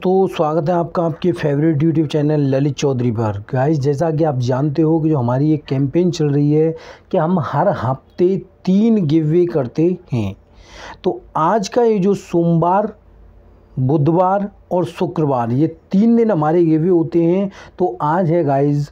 दोस्तों, स्वागत है आपका आपके favourite YouTube channel Lalit Chaudhary पर। गाइस, जैसा कि आप जानते हो कि जो हमारी एक कैंपेन चल रही है कि हम हर हफ्ते 3 गिव अवे करते हैं। तो आज का ये जो सोमवार, बुधवार और शुक्रवार, ये 3 दिन हमारे गिव अवे होते हैं। तो आज है गाइस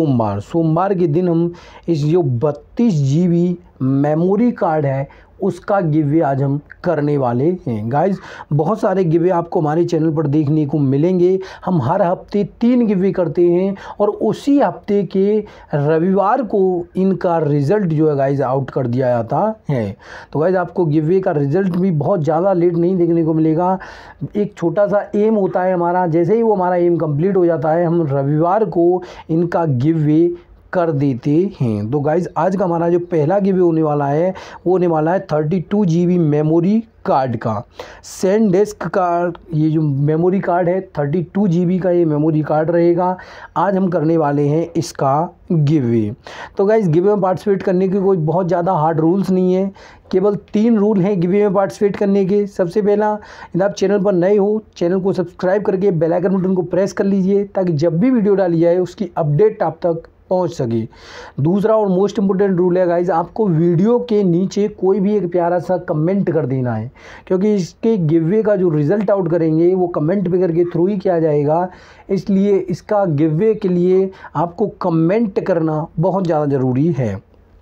सोमवार के दिन हम इस जो 32 GB मेमोरी कार्ड है उसका गिव अवे आज हम करने वाले हैं। गाइस, बहुत सारे गिव अवे आपको हमारे चैनल पर देखने को मिलेंगे। हम हर हफ्ते 3 गिव अवे करते हैं और उसी हफ्ते के रविवार को इनका रिज़ल्ट जो है गाइस आउट कर दिया जाता है। तो गाइस, आपको गिव अवे का रिज़ल्ट भी बहुत ज़्यादा लेट नहीं देखने को मिलेगा। एक छोटा सा एम होता है हमारा, जैसे ही वो हमारा एम कंप्लीट हो जाता है हम रविवार को इनका गिव अवे कर देते हैं। तो गाइज़, आज का हमारा जो पहला गिव अवे होने वाला है वो होने वाला है 32 GB मेमोरी कार्ड का। सैनडिस्क का ये जो मेमोरी कार्ड है 32 GB का ये मेमोरी कार्ड रहेगा। आज हम करने वाले हैं इसका गिव अवे। तो गाइज़, गिव अवे में पार्टिसिपेट करने के कोई बहुत ज़्यादा हार्ड रूल्स नहीं है, केवल 3 रूल हैं गिव अवे में पार्टिसिपेट करने के। सबसे पहला, यदि आप चैनल पर नए हो, चैनल को सब्सक्राइब करके बेल आइकन बटन को प्रेस कर लीजिए ताकि जब भी वीडियो डाली जाए उसकी अपडेट आप तक पहुंच सके। दूसरा और मोस्ट इम्पोर्टेंट रूल है गाइज, आपको वीडियो के नीचे कोई भी एक प्यारा सा कमेंट कर देना है, क्योंकि इसके गिव अवे का जो रिज़ल्ट आउट करेंगे वो कमेंट फिगर के थ्रू ही किया जाएगा। इसलिए इसका गिव अवे के लिए आपको कमेंट करना बहुत ज़्यादा ज़रूरी है।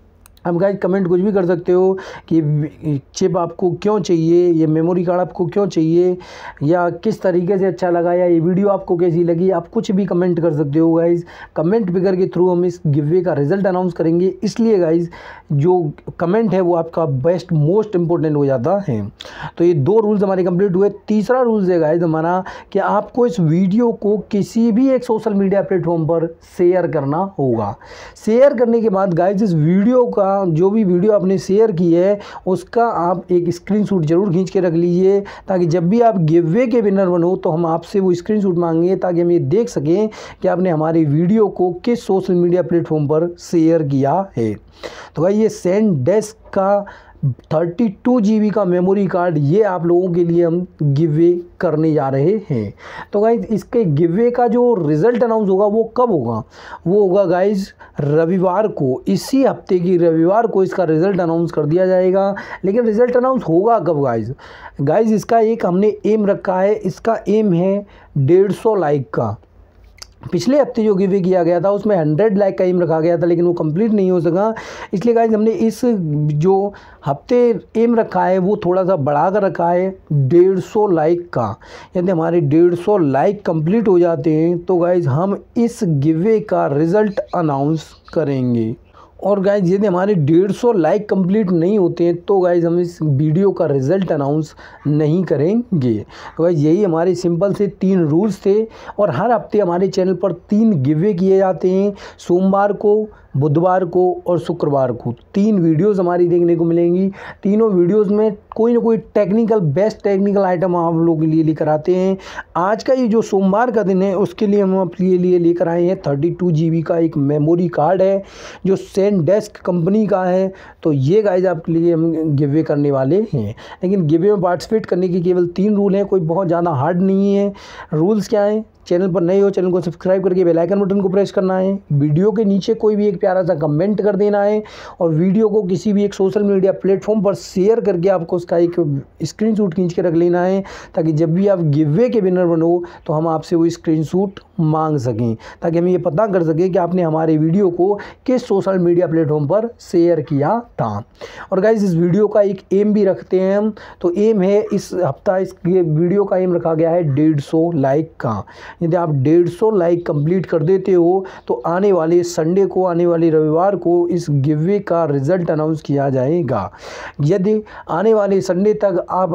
अब गाइज, कमेंट कुछ भी कर सकते हो कि चिप आपको क्यों चाहिए, ये मेमोरी कार्ड आपको क्यों चाहिए, या किस तरीके से अच्छा लगा, या ये वीडियो आपको कैसी लगी। आप कुछ भी कमेंट कर सकते हो गाइज। कमेंट फिगर के थ्रू हम इस गिव अवे का रिज़ल्ट अनाउंस करेंगे, इसलिए गाइज जो कमेंट है वो आपका बेस्ट मोस्ट इम्पोर्टेंट हो जाता है। तो ये 2 रूल्स हमारे कंप्लीट हुए। तीसरा रूल्स है गाइज हमारा कि आपको इस वीडियो को किसी भी एक सोशल मीडिया प्लेटफॉर्म पर शेयर करना होगा। शेयर करने के बाद गाइज इस वीडियो का जो भी वीडियो आपने शेयर की है उसका आप एक स्क्रीनशॉट जरूर खींच के रख लीजिए, ताकि जब भी आप गिव अवे के विनर बनो तो हम आपसे वो स्क्रीनशॉट मांगेंगे, ताकि हम ये देख सकें कि आपने हमारी वीडियो को किस सोशल मीडिया प्लेटफॉर्म पर शेयर किया है। तो भाई, ये सैनडिस्क का 32 GB का मेमोरी कार्ड ये आप लोगों के लिए हम गिव अवे करने जा रहे हैं। तो गाइज, इसके गिव अवे का जो रिज़ल्ट अनाउंस होगा वो कब होगा? वो होगा गाइज रविवार को। इसी हफ्ते की रविवार को इसका रिज़ल्ट अनाउंस कर दिया जाएगा। लेकिन रिज़ल्ट अनाउंस होगा कब गाइज? गाइज, इसका एक हमने एम रखा है। इसका एम है 150 लाइक का। पिछले हफ्ते जो गिव अवे किया गया था उसमें 100 लाइक का एम रखा गया था, लेकिन वो कंप्लीट नहीं हो सका। इसलिए गाइज हमने इस जो हफ्ते एम रखा है वो थोड़ा सा बढ़ा कर रखा है 150 लाइक का। यदि हमारे 150 लाइक कंप्लीट हो जाते हैं तो गाइज हम इस गिव अवे का रिज़ल्ट अनाउंस करेंगे। और गाइज, यदि हमारे 150 लाइक कंप्लीट नहीं होते हैं तो गाइज हम इस वीडियो का रिज़ल्ट अनाउंस नहीं करेंगे। तो गाइज, यही हमारे सिंपल से 3 रूल्स थे। और हर हफ्ते हमारे चैनल पर 3 गिव अवे किए जाते हैं। सोमवार को, बुधवार को और शुक्रवार को 3 वीडियोस हमारी देखने को मिलेंगी। तीनों वीडियोस में कोई ना कोई बेस्ट टेक्निकल आइटम आप लोगों के लिए लेकर आते हैं। आज का ये जो सोमवार का दिन है उसके लिए हम अपने लिए लेकर आए हैं 32 GB का एक मेमोरी कार्ड है जो सैनडिस्क कंपनी का है। तो ये गाइज आपके लिए हम गिव अवे करने वाले हैं। लेकिन गिव अवे में पार्टिसिपेट करने के केवल 3 रूल हैं, कोई बहुत ज़्यादा हार्ड नहीं है। रूल्स क्या हैं? चैनल पर नए हो, चैनल को सब्सक्राइब करके बेल आइकन बटन को प्रेस करना है। वीडियो के नीचे कोई भी एक प्यारा सा कमेंट कर देना है और वीडियो को किसी भी एक सोशल मीडिया प्लेटफॉर्म पर शेयर करके आपको उसका एक स्क्रीनशॉट खींच के रख लेना है, ताकि जब भी आप गिव अवे के विनर बनो तो हम आपसे वो स्क्रीनशॉट मांग सकें, ताकि हम ये पता कर सकें कि आपने हमारे वीडियो को किस सोशल मीडिया प्लेटफॉर्म पर शेयर किया था। और गाइज, इस वीडियो का एक एम भी रखते हैं हम। तो एम है इस हफ्ता इस वीडियो का एम रखा गया है 150 लाइक का। यदि आप 150 लाइक कंप्लीट कर देते हो तो आने वाले संडे को, आने वाले रविवार को इस गिव अवे का रिज़ल्ट अनाउंस किया जाएगा। यदि आने वाले संडे तक आप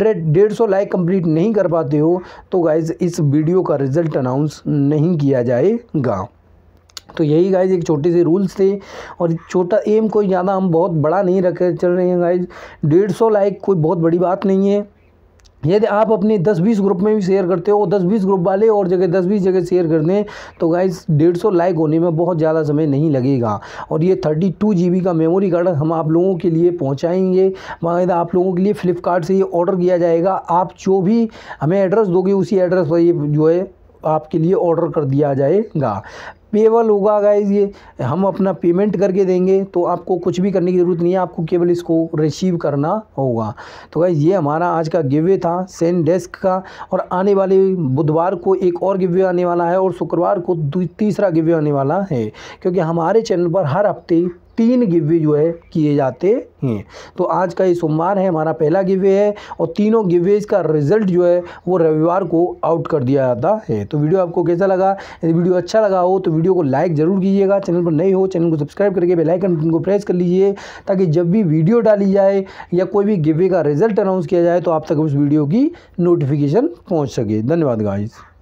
150 लाइक कंप्लीट नहीं कर पाते हो तो गाइज इस वीडियो का रिज़ल्ट अनाउंस नहीं किया जाएगा। तो यही गाइज एक छोटे से रूल्स थे। और छोटा एम कोई ज़्यादा हम बहुत बड़ा नहीं रखे चल रहे हैं गाइज। 150 लाइक कोई बहुत बड़ी बात नहीं है। यदि आप अपने 10-20 ग्रुप में भी शेयर करते हो, 10-20 ग्रुप वाले और जगह 10-20 जगह शेयर कर दें तो गाइस 150 लाइक होने में बहुत ज़्यादा समय नहीं लगेगा। और ये 32 GB का मेमोरी कार्ड हम आप लोगों के लिए पहुंचाएंगे। बाकायदा आप लोगों के लिए फ्लिपकार्ट से ये ऑर्डर किया जाएगा। आप जो भी हमें एड्रेस दोगे उसी एड्रेस पर ये जो है आपके लिए ऑर्डर कर दिया जाएगा। पेबल होगा गाइज, ये हम अपना पेमेंट करके देंगे, तो आपको कुछ भी करने की ज़रूरत नहीं है, आपको केवल इसको रिसीव करना होगा। तो गाइज ये हमारा आज का गिवे था सेनडेस्क का। और आने वाले बुधवार को एक और गिवे आने वाला है और शुक्रवार को तीसरा गिवे आने वाला है, क्योंकि हमारे चैनल पर हर हफ्ते 3 गिवे जो है किए जाते हैं। तो आज का ये सोमवार है, हमारा पहला गिवे है और तीनों गिवेज का रिजल्ट जो है वो रविवार को आउट कर दिया जाता है। तो वीडियो आपको कैसा लगा? यदि वीडियो अच्छा लगा हो तो वीडियो को लाइक ज़रूर कीजिएगा। चैनल पर नए हो चैनल को सब्सक्राइब करके बेल आइकन को प्रेस कर लीजिए, ताकि जब भी वीडियो डाली जाए या कोई भी गिवे का रिजल्ट अनाउंस किया जाए तो आप तक उस वीडियो की नोटिफिकेशन पहुँच सके। धन्यवाद गाइस।